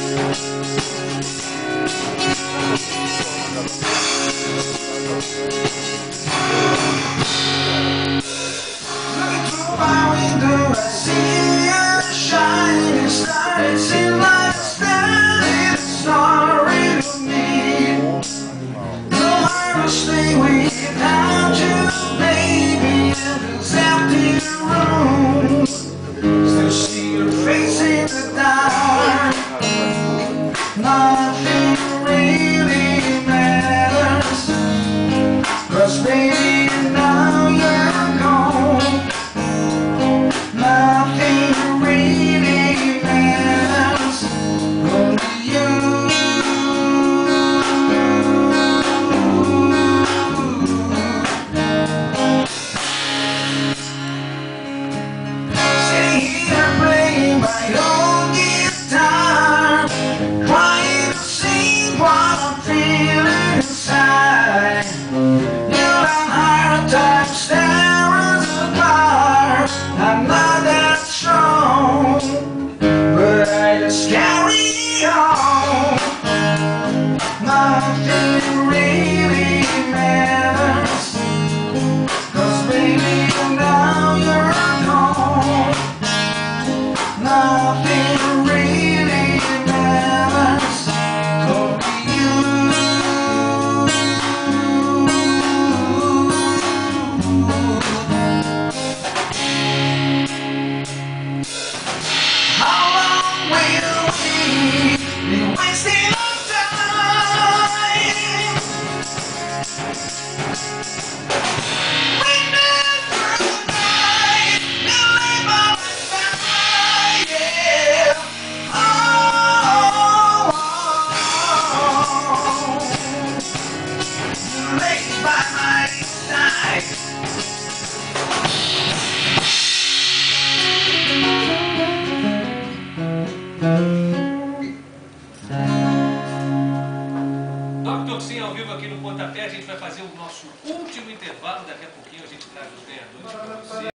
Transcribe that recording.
Dr. Sim ao vivo aqui no Pontapé. A gente vai fazer o nosso último intervalo. Daqui a pouquinho a gente traz os ganhadores para você.